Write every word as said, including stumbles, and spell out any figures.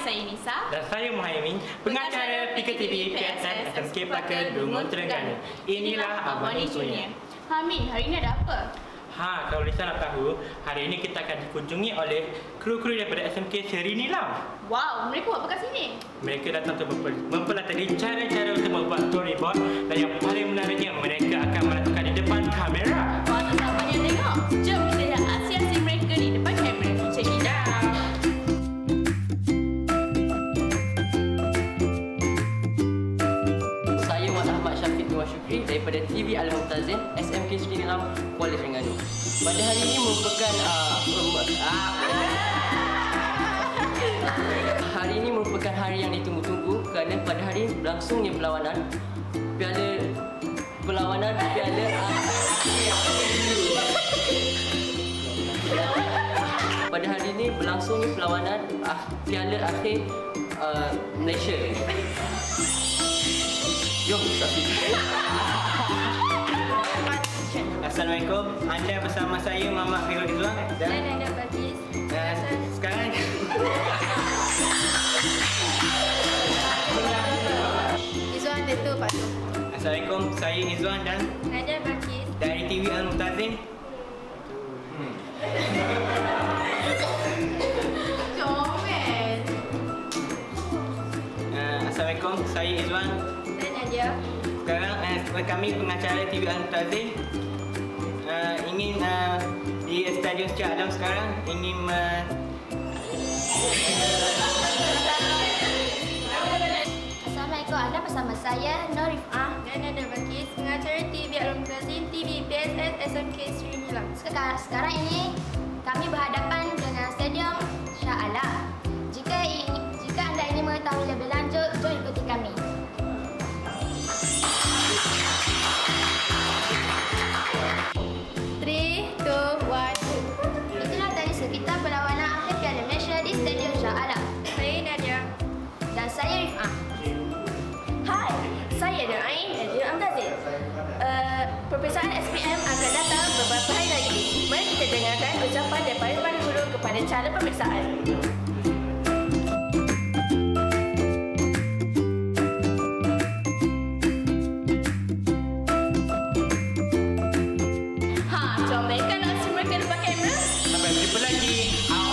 saya Nisa. Dan saya Muhaimin, pengacara P K T V P S S S M K Pelaka Dungun Terengganu. Inilah Abang Isunya. Amin, hari ini ada apa? Ha, kalau Lisa nak tahu, hari ini kita akan dikunjungi oleh kru-kru daripada S M K Seri Nilam. Wow, mereka buat apa kat sini? Mereka datang untuk mempelajari cara-cara untuk membuat storyboard, dan yang paling menariknya, mereka akan melakukan di depan kamera. Wah, tak sabarnya tengok. Jom kita lihat aksi-aksi mereka di depan kamera. Check it out. Saya Wan Ahmad Syafiq Nur Syukri daripada T V Al-Mu'tazin S M K Seri Nilam, Kuala Terengganu. Pada hari ini merupakan uh, uh, hari ini merupakan hari yang ditunggu-tunggu kerana pada hari ini berlangsungnya perlawanan Piala Perlawanan Piala uh, pada hari ini berlangsungnya perlawanan uh, Piala Akhir uh, Malaysia. Jom saksikan. Assalamualaikum, anda bersama saya Muhammad Firul Izwan Dan ada Bakis. dan sekarang Izwan Datuk Pak. Assalamualaikum, saya Izwan dan Nadia Bakis. dari T V Al-Mu'tazin. Comel. Uh, Assalamualaikum, saya Izwan. Dan Nadia. Sekarang uh, kami pengacara T V Al-Mu'tazin uh, ingin uh, di Stadium Shah Alam sekarang ingin uh, Assalamualaikum, anda bersama saya Nur Rifah. Dan ada Bakis, pengacara T V Al-Mu'tazin, T V P S S S M K Seri Nilam. Sekarang, sekarang ini kami berhadapan dengan Stadium Shah Alam. Jika ini, jika anda ingin mengetahui lebih lanjut, jom ikuti kami. three, two, one. Itulah tadi sekitar perlawanan akhir Piala Malaysia di Stadium Shah Alam. Saya Nadia. Dan saya Rifah. Hai, saya Naim dari Al-Mu'tazin. Uh, Peperiksaan S P M akan datang beberapa hari lagi. Mari kita dengarkan ucapan daripada penghulu kepada calon peperiksaan. Ha, comelkan aksi mereka depan kamera. sampai berjumpa lagi.